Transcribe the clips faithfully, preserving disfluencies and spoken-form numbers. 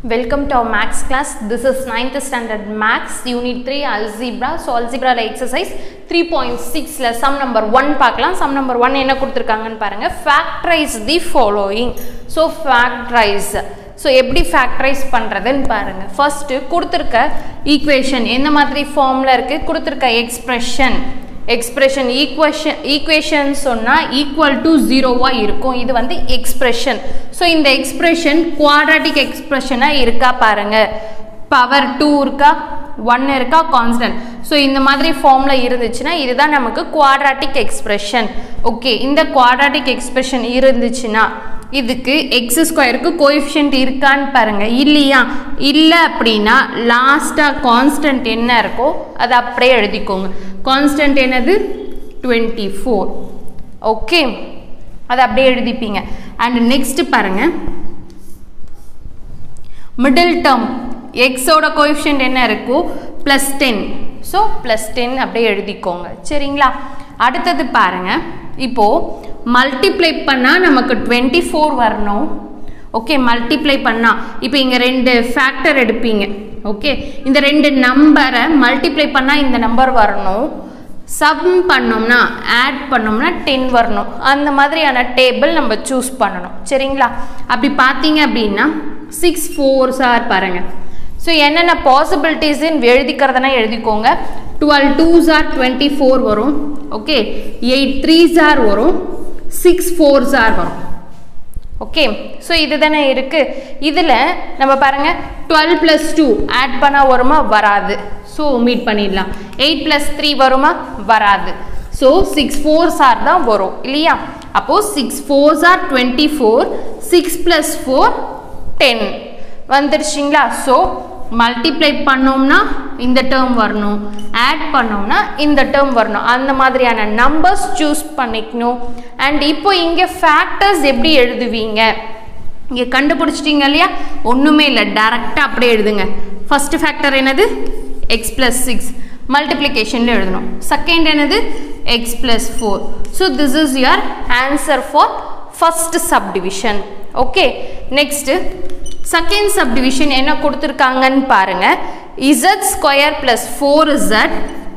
Welcome to our Max class. This is ninth standard Max Unit three Algebra. So Algebra exercise three point six la sum number one பார்க்கலாம். Sum number one என்ன கொடுத்திருக்காங்கன்னு பாருங்க. Factorize the following. So factorize. So எப்படி factorize பண்றதுன்னு பாருங்க. First கொடுத்திருக்க equation என்ன மாதிரி ஃபார்ம்ல இருக்கு? கொடுத்திருக்க expression expression equation equation சொன்னா equal to zero வா இருக்கும். இது வந்து expression. So இந்த expression quadratic expression ஆ இருக்கா பாருங்க. power two இருக்கா, one இருக்கா, constant. So இந்த மாதிரி ஃபார்ம்ல இருந்துச்சுனா இதுதான் நமக்கு quadratic expression. Okay, இந்த quadratic expression இருந்துச்சுனா இதுக்கு x square க்கு coefficient இருக்கான்னு பாருங்க. இல்லையா? இல்ல அப்படினா லாஸ்டா constant என்ன இருக்கோ அத அப்படியே எழுதிக்கோங்க. constant என்னது twenty-four. ஓகே, அத அப்படியே எழுதிப்பீங்க. and next பாருங்க, middle term x ஓட coefficient என்ன இருக்கோ plus ten. so plus ten அப்படியே எழுதிக்கோங்க. சரிங்களா? அடுத்து பாருங்க, இப்போ மல்டிப்ளை பண்ணா நமக்கு twenty-four வரணும். ஓகே, மல்டிப்ளை பண்ணா இப்போ இங்க ரெண்டு ஃபேக்டர் எடுப்பீங்க. ஓகே, இந்த ரெண்டு நம்பரை மல்டிப்ளை பண்ணா இந்த நம்பர் வரணும். சம் பண்ணோம்னா ஆட் பண்ணோம்னா ten வரணும். அந்த மாதிரியான டேபிள் நம்ம சூஸ் பண்ணணும். சரிங்களா? அப்படி பார்த்தீங்க அப்படின்னா six fours ஆர் பாருங்க. ஸோ என்னென்ன பாசிபிலிட்டிஸ்ன்னு எழுதிக்கிறதுனா எழுதிக்கோங்க. twelve twos ஆர் twenty-four வரும். ஓகே, eight threes ஆர் வரும், six fours ஆர் வரும். ஓகே, ஸோ இதுதானே இருக்கு. இதில் நம்ம பாருங்க twelve plus two ஆட் பண்ணால் வருமா? வராது. ஸோ மீட் பண்ணிடலாம். eight plus three வருமா? வராது. ஸோ six fours ஆர் தான் வரும் இல்லையா? அப்போது six fours or twenty-four, six plus four ten வந்துருச்சிங்களா? ஸோ மல்டிப்ளை பண்ணோம்னா இந்த டேர்ம் வரணும், ஆட் பண்ணோம்னா இந்த டேர்ம் வரணும். அந்த மாதிரியான நம்பர்ஸ் சூஸ் பண்ணிக்கணும். அண்ட் இப்போ இங்கே ஃபேக்டர்ஸ் எப்படி எழுதுவீங்க? இங்கே கண்டுபிடிச்சிட்டிங்க இல்லையா? ஒன்றுமே இல்லை, டைரெக்டாக அப்படியே எழுதுங்க. ஃபர்ஸ்ட் ஃபேக்டர் என்னது? எக்ஸ் ப்ளஸ் சிக்ஸ் மல்டிப்ளிகேஷனில் எழுதணும். செகண்ட் என்னது? X plus four. So this is your answer for first subdivision. Okay, next second subdivision என்ன கொடுத்துருக்காங்கன்னு பாருங்க. z square plus four z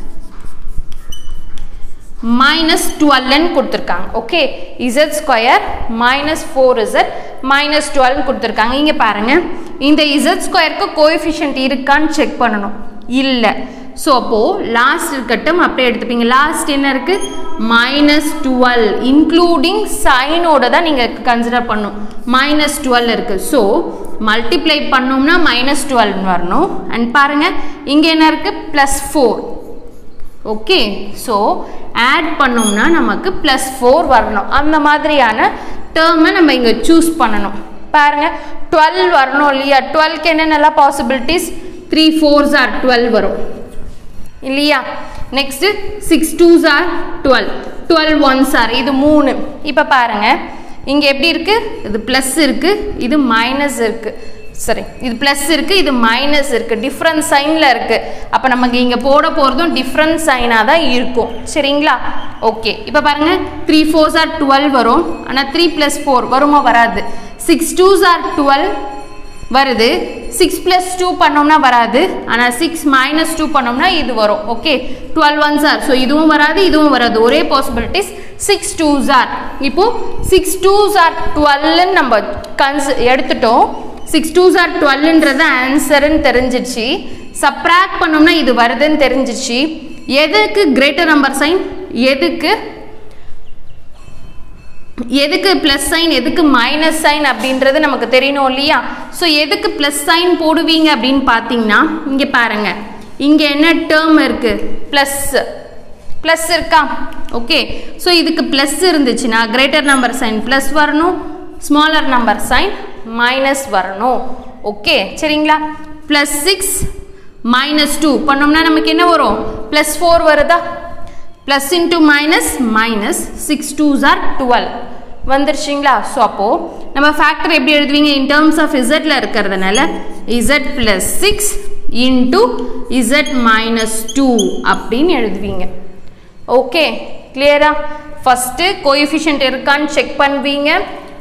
minus டுவெல்னு கொடுத்துருக்காங்க. Okay, z square minus four z minus டுவெல்னு கொடுத்துருக்காங்க. இங்கே பாருங்க, இந்த z ஸ்கொயருக்கு கோஎஃபிஷியன்ட் இருக்கான்னு செக் பண்ணணும். இல்லை. ஸோ அப்போது லாஸ்ட் இருக்கட்டும் அப்படியே எடுத்துப்பீங்க. லாஸ்ட் என்ன இருக்குது? மைனஸ் டுவெல் இன்க்ளூடிங் சைனோட தான் நீங்கள் கன்சிடர் பண்ணும். மைனஸ் டுவெல் இருக்குது. ஸோ மல்டிப்ளை பண்ணோம்னா மைனஸ் டுவெல் வரணும். அண்ட் பாருங்கள் இங்கே என்ன இருக்குது? Plus four. Okay, so add பண்ணோம்னா நமக்கு ப்ளஸ் ஃபோர் வரணும். அந்த மாதிரியான டேர்மை நம்ம இங்கே சூஸ் பண்ணணும். பாருங்கள், டுவெல் வரணும் இல்லையா? டுவெல்க்கு என்னென்னலாம் possibilities? Three fours or twelve வரும் இல்லையா? Next six twos or twelve, twelve ones or இது மூணு. இப்போ பாருங்கள் இங்கே எப்படி இருக்குது? இது ப்ளஸ் இருக்குது, இது மைனஸ் இருக்குது. சரி, இது ப்ளஸ் இருக்குது, இது மைனஸ் இருக்குது, டிஃப்ரெண்ட் சைனில் இருக்குது. அப்போ நமக்கு இங்கே போட போகிறதும் டிஃப்ரெண்ட் சைனாக தான் இருக்கும். சரிங்களா? ஓகே, இப்போ பாருங்கள் த்ரீ ஃபோர்ஸ் ஆர் டுவெல் வரும். ஆனால் த்ரீ ப்ளஸ் ஃபோர் வருமா? வராது. சிக்ஸ் டூஸ் ஆர் டுவெல் வருது. சிக்ஸ் ப்ளஸ் டூ பண்ணோம்னா வராது. ஆனால் சிக்ஸ் மைனஸ் டூ பண்ணோம்னா இது வரும். Okay, twelve ones or. So இதுவும் வராது, இதுவும் வராது. ஒரே பாசிபிலிட்டிஸ் சிக்ஸ் டூஸ் ஆர். இப்போது சிக்ஸ் டூஸ் ஆர் டுவெல்னு நம்ம கன்ஸ் எடுத்துட்டோம். சிக்ஸ் டூஸ் ஆர் டுவெல்ன்றது ஆன்சருன்னு தெரிஞ்சிச்சு. சப்ராக்ட் பண்ணோம்னா இது வருதுன்னு தெரிஞ்சிச்சு. எதுக்கு கிரேட்டர் நம்பர் சைன், எதுக்கு எதுக்கு ப்ளஸ் சைன், எதுக்கு மைனஸ் சைன் அப்படின்றது நமக்கு தெரியணும் இல்லையா? ஸோ எதுக்கு ப்ளஸ் சைன் போடுவீங்க அப்படின்னு பார்த்தீங்கன்னா இங்கே பாருங்கள், இங்கே என்ன டேர்ம் இருக்குது? ப்ளஸ் ப்ளஸ் இருக்கா? ஓகே, ஸோ இதுக்கு ப்ளஸ் இருந்துச்சுன்னா கிரேட்டர் நம்பர் சைன் ப்ளஸ் வரணும், ஸ்மாலர் நம்பர் சைன் மைனஸ் வரணும். ஓகே, சரிங்களா? ப்ளஸ் சிக்ஸ் மைனஸ் டூ பண்ணோம்னா நமக்கு என்ன வரும்? ப்ளஸ் ஃபோர் வருதா? Plus into minus minus, six twos or twelve வந்துருச்சிங்களா? ஸோ அப்போது நம்ம ஃபேக்டர் எப்படி எழுதுவீங்க? இன் டேர்ம்ஸ் ஆஃப் இசட்டில் இருக்கிறதுனால z plus six into z minus two அப்படின்னு எழுதுவீங்க. ஓகே, கிளியரா? ஃபஸ்ட்டு கோஎஃபிஷியன்ட் இருக்கான்னு செக் பண்ணுவீங்க.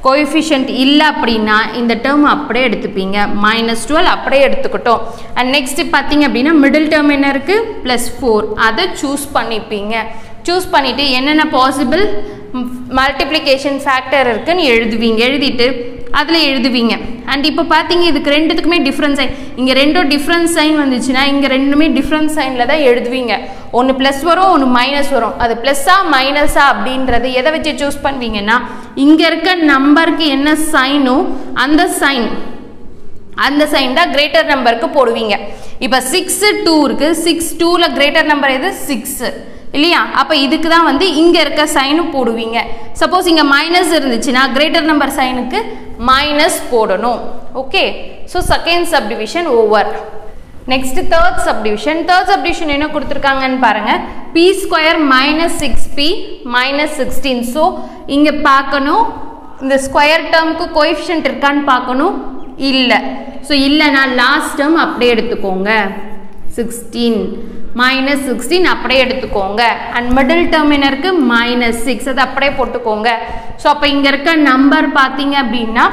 கோஎஃபிஷியன்ட் இல்லை அப்படின்னா இந்த டேர்ம் அப்படியே எடுத்துப்பீங்க. மைனஸ் டுவெல் அப்படியே எடுத்துக்கிட்டோம். அண்ட் நெக்ஸ்ட் பார்த்தீங்க அப்படின்னா மிடில் டேர்ம் என்ன இருக்குது, ப்ளஸ் ஃபோர், அதை சூஸ் பண்ணிப்பீங்க. சூஸ் பண்ணிவிட்டு என்னென்ன பாசிபிள் மல்டிப்ளிகேஷன் ஃபேக்டர் இருக்குன்னு எழுதுவீங்க. எழுதிட்டு அதில் எழுதுவீங்க. அண்ட் இப்போ பார்த்தீங்க இதுக்கு ரெண்டுத்துக்குமே டிஃப்ரெண்ட் சைன், இங்கே ரெண்டும் டிஃப்ரெண்ட் சைன் வந்துச்சுன்னா இங்கே ரெண்டுமே டிஃப்ரெண்ட் சைனில் தான் எழுதுவீங்க. ஒன்று ப்ளஸ் வரும், ஒன்று மைனஸ் வரும். அது ப்ளஸ்ஸா மைனஸா அப்படின்றது எதை வச்சு சூஸ் பண்ணுவீங்கன்னா இங்கே இருக்க நம்பருக்கு என்ன சைனோ அந்த சைன் அந்த சைன் தான் கிரேட்டர் நம்பருக்கு போடுவீங்க. இப்போ சிக்ஸ் டூ இருக்குது, சிக்ஸ் டூவில் கிரேட்டர் நம்பர் எது, சிக்ஸு இல்லையா? அப்போ இதுக்கு தான் வந்து இங்கே இருக்க சைனும் போடுவீங்க. சப்போஸ் இங்கே மைனஸ் இருந்துச்சுன்னா கிரேட்டர் நம்பர் சைனுக்கு மைனஸ் போடணும். Okay, so second subdivision over. Next third subdivision. Third subdivision என்ன கொடுத்துருக்காங்கன்னு பாருங்கள். P square minus six p minus sixteen. So இங்கே பார்க்கணும் இந்த ஸ்கொயர் டேர்முக்கு கோஎஃபிஷியன்ட் இருக்கான்னு பார்க்கணும். இல்லை. ஸோ இல்லைனா லாஸ்ட் டேர்ம் அப்படியே எடுத்துக்கோங்க. சிக்ஸ்டீன் மைனஸ் சிக்ஸ்டீன் அப்படியே எடுத்துக்கோங்க. அண்ட் மிடில் டேர்ம் என்ன இருக்குது, மைனஸ் சிக்ஸ், அது அப்படியே போட்டுக்கோங்க. ஸோ அப்போ இங்கே இருக்க நம்பர் பார்த்தீங்க அப்படின்னா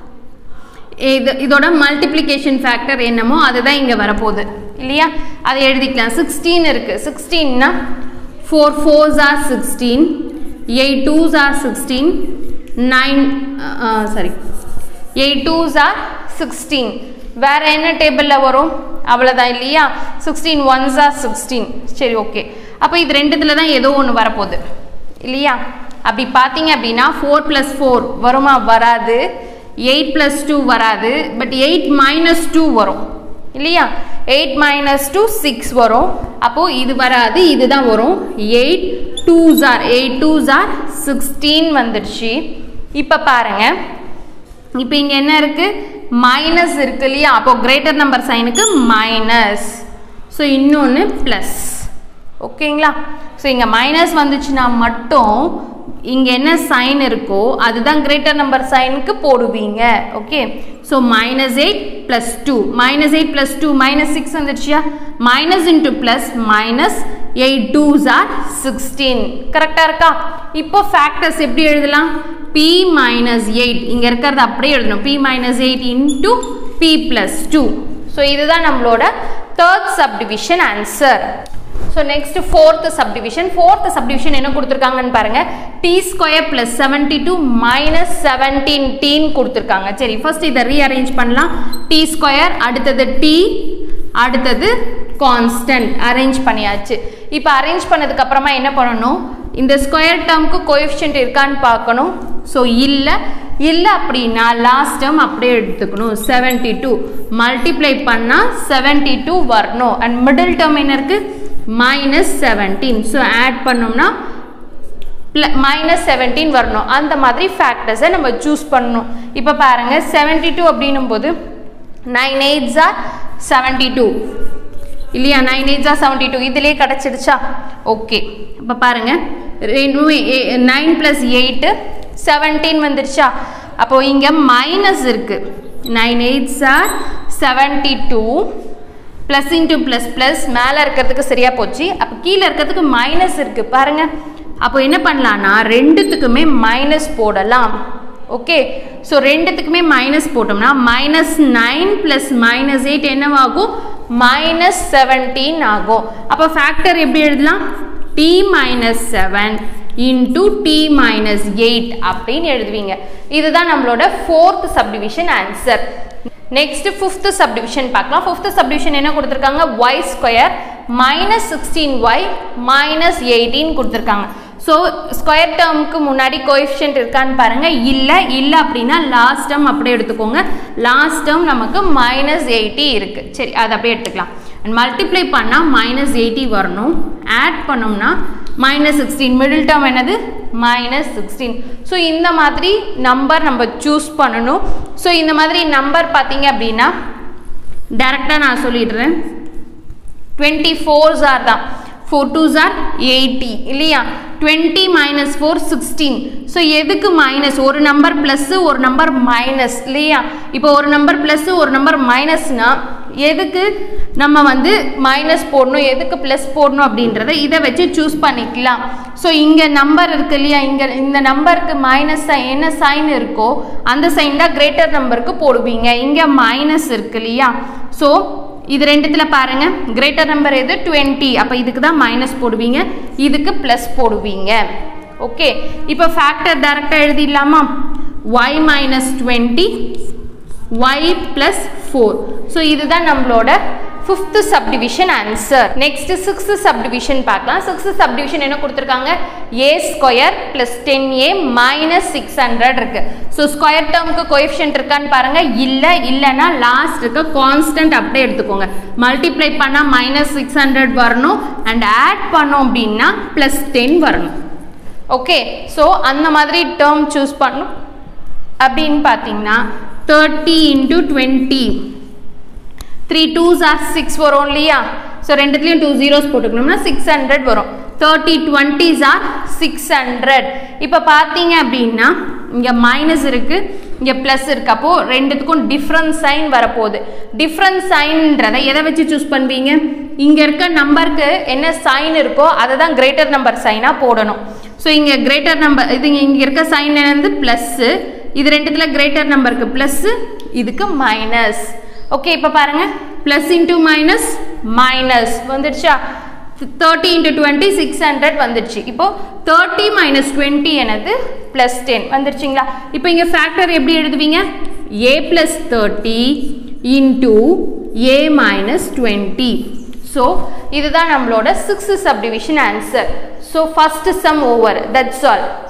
இது இதோட மல்டிப்ளிகேஷன் ஃபேக்டர் என்னமோ அதுதான் இங்கே வரப்போகுது இல்லையா? அதை எழுதிக்கலாம். சிக்ஸ்டீன் இருக்குது. சிக்ஸ்டீன்னா four fours are sixteen, eight twos are sixteen, nine sorry eight twos are sixteen. வேறு என்ன டேபிளில் வரும், அவ்வளோதான் இல்லையா? Sixteen ones are sixteen. சரி, ஓகே. அப்போ இது ரெண்டுத்தில் தான் ஏதோ ஒன்று வரப்போகுது இல்லையா? அப்படி பார்த்தீங்க அப்படின்னா ஃபோர் ப்ளஸ் ஃபோர் வருமா, வராது. எயிட் ப்ளஸ் டூ வராது. பட் எயிட் மைனஸ் டூ வரும் இல்லையா? எயிட் மைனஸ் டூ சிக்ஸ் வரும். அப்போது இது வராது, இதுதான் வரும். Eight twos are eight twos are sixteen வந்துடுச்சு. இப்போ பாருங்கள், இப்போ இங்கே என்ன இருக்குது, மைனஸ் இருக்கு இல்லையா? அப்போது கிரேட்டர் நம்பர் சைனுக்கு மைனஸ். ஸோ இன்னொன்று ப்ளஸ். ஓகேங்களா? ஸோ இங்கே மைனஸ் வந்துச்சுன்னா மட்டும் இங்கே என்ன சைன் இருக்கோ அதுதான் கிரேட்டர் நம்பர் சைனுக்கு போடுவீங்க. Okay, so minus eight plus two, minus eight plus two minus six வந்துடுச்சியா? Minus into plus minus eight twos are sixteen. கரெக்டாக இருக்கா? இப்போ ஃபேக்டர்ஸ் எப்படி எழுதலாம்? p மைனஸ் எயிட், இங்கே இருக்கிறது அப்படியே எழுதணும். p minus eight into p plus two. So இதுதான் நம்மளோட third subdivision answer. So next fourth subdivision. Fourth subdivision என்ன கொடுத்துருக்காங்கன்னு பாருங்க. T square plus seventy two minus seventeen t கொடுத்துருக்காங்க. சரி, ஃபர்ஸ்ட் இதை ரீஅரேஞ்ச் பண்ணலாம். டி ஸ்கொயர், அடுத்தது டி, அடுத்தது கான்ஸ்டன்ட் அரேஞ்ச் பண்ணியாச்சு. இப்போ அரேஞ்ச் பண்ணதுக்கு அப்புறமா என்ன பண்ணணும், இந்த ஸ்கொயர் டேர்முக்கு கோஎஃபிஷியன்ட் இருக்கான்னு பார்க்கணும். ஸோ இல்லை இல்லை அப்படின்னா லாஸ்ட் டேர்ம் அப்படியே எடுத்துக்கணும். செவன்டி டூ மல்டிப்ளை பண்ணால் செவன்டி டூ வரணும். அண்ட் மிடில் டேர்ம் என்ன இருக்குது, மைனஸ் செவன்டீன். ஸோ ஆட் பண்ணோம்னா மைனஸ் செவன்டீன் வரணும். அந்த மாதிரி ஃபேக்டர்ஸை நம்ம சூஸ் பண்ணணும். இப்போ பாருங்கள், செவன்டி டூ அப்படின்னும் போது nine eights are seventy two இல்லையா? Nine eights are seventy two இதிலே கிடச்சிடுச்சா? ஓகே, இப்போ பாருங்கள், நைன் ப்ளஸ் எயிட்டு செவன்டீன் வந்துடுச்சா? அப்போது இங்கே மைனஸ் இருக்குது. Nine eights are seventy two plus into plus plus மேலே இருக்கிறதுக்கு சரியாக போச்சு. அப்போ கீழே இருக்கிறதுக்கு மைனஸ் இருக்குது பாருங்கள். அப்போ என்ன பண்ணலான்னா ரெண்டுத்துக்குமே மைனஸ் போடலாம். ஓகே, ஸோ ரெண்டுத்துக்குமே மைனஸ் போட்டோம்னா minus nine plus minus eight என்னவாகும், மைனஸ் செவன்டீன் ஆகும். அப்போ ஃபேக்டர் எப்படி எழுதலாம், t minus seven into t minus eight அப்படின்னு எழுதுவீங்க. இதுதான் நம்மளோட fourth subdivision answer. Next fifth subdivision பார்க்கலாம். ஃபிஃப்த் சப்டிவிஷன் என்ன கொடுத்துருக்காங்க, y square minus sixteen y minus eighteen கொடுத்துருக்காங்க. ஸோ ஸ்கொயர் டேர்முக்கு முன்னாடி கோஎஃபிஷியன்ட் இருக்கான்னு பாருங்கள். இல்லை இல்லை அப்படின்னா லாஸ்ட் டேர்ம் அப்படியே எடுத்துக்கோங்க. லாஸ்ட் டேர்ம் நமக்கு மைனஸ் எயிட்டி இருக்குது. சரி, அதை அப்படியே எடுத்துக்கலாம். அண்ட் மல்டிப்ளை பண்ணால் மைனஸ் எயிட்டி வரணும். ஆட் பண்ணோம்னா மைனஸ் சிக்ஸ்டீன், மிடில் டேர்ம் என்னது, மைனஸ் சிக்ஸ்டீன். ஸோ இந்த மாதிரி நம்பர் நம்ம சூஸ் பண்ணணும். ஸோ இந்த மாதிரி நம்பர் பார்த்தீங்க அப்படின்னா டேரெக்டாக நான் சொல்லிடுறேன். டுவெண்ட்டி ஃபோர்ஸ் ஆர் தான், ஃபோர் டூஸ் ஆர் எயிட்டி இல்லையா? Twenty minus four sixteen. So எதுக்கு மைனஸ், ஒரு நம்பர் ப்ளஸ்ஸு ஒரு நம்பர் மைனஸ் இல்லையா? இப்போ ஒரு நம்பர் ப்ளஸ்ஸு ஒரு நம்பர் மைனஸ்னா எதுக்கு நம்ம வந்து மைனஸ் போடணும் எதுக்கு ப்ளஸ் போடணும் அப்படின்றத இதை வச்சு சூஸ் பண்ணிக்கலாம். ஸோ இங்கே நம்பர் இருக்கு இல்லையா, இங்கே இந்த நம்பருக்கு மைனஸ் சைன் என்ன சைன் இருக்கோ அந்த சைன் தான் கிரேட்டர் நம்பருக்கு போடுவீங்க. இங்கே மைனஸ் இருக்கு இல்லையா, ஸோ இது ரெண்டுத்தில் பாருங்கள் கிரேட்டர் நம்பர் எது டுவெண்ட்டி, அப்போ இதுக்கு தான் மைனஸ் போடுவீங்க, இதுக்கு ப்ளஸ் போடுவீங்க. ஓகே, இப்போ ஃபேக்டர் டைரெக்டாக எழுதிடலாமா, y minus twenty y plus four. So இதுதான் நம்மளோட fifth subdivision answer. Next sixth subdivision பார்க்கலாம். சிக்ஸ்த் சப்டிவிஷன் என்ன கொடுத்துருக்காங்க, a square plus ten a minus six hundred இருக்கு. ஸோ ஸ்கொயர் டேர்முக்கு கோஎஃபிஷியன்ட் இருக்கான்னு பாருங்க, இல்லை, இல்லைன்னா லாஸ்ட் இருக்க கான்ஸ்டன்ட் அப்படியே எடுத்துக்கோங்க. மல்டிப்ளை பண்ணால் மைனஸ் சிக்ஸ் ஹண்ட்ரட் வரணும் அண்ட் ஆட் பண்ணோம் அப்படின்னா பிளஸ் டென் வரணும். ஓகே, ஸோ அந்த மாதிரி டேர்ம் சூஸ் பண்ணணும். அப்படின்னு பார்த்தீங்கன்னா thirty into twenty, three twos are six வரும் இல்லையா, ஸோ ரெண்டுத்துலேயும் டூ ஜீரோஸ் போட்டுக்கணும்னா சிக்ஸ் ஹண்ட்ரட் வரும். Thirty twenties are six hundred. இப்போ பார்த்தீங்க அப்படின்னா இங்கே மைனஸ் இருக்குது, இங்கே ப்ளஸ் இருக்குது, அப்போது ரெண்டுத்துக்கும் டிஃப்ரெண்ட் சைன் வரப்போகுது. டிஃப்ரெண்ட் சைன்றதை எதை வச்சு சூஸ் பண்ணுவீங்க, இங்கே இருக்க நம்பருக்கு என்ன சைன் இருக்கோ அதை தான் கிரேட்டர் நம்பர் சைனாக போடணும். ஸோ இங்கே கிரேட்டர் நம்பர் இது இங்கே இருக்க சைன் வந்து ப்ளஸ்ஸு, இது ரெண்டுத்தில் கிரேட்டர் நம்பருக்கு ப்ளஸ்ஸு, இதுக்கு மைனஸ். ஓகே, இப்போ பாருங்கள் ப்ளஸ் இன்டூ மைனஸ் மைனஸ் வந்துடுச்சா, thirty into twenty six hundred வந்துடுச்சு. இப்போது தேர்ட்டி மைனஸ் டுவெண்ட்டி எனது ப்ளஸ் டென் வந்துடுச்சிங்களா. இப்போ இங்கே ஃபேக்டர் எப்படி எழுதுவீங்க, a plus thirty into a minus twenty. So இதுதான் நம்மளோட sixth subdivision answer. So first sum over, that's all.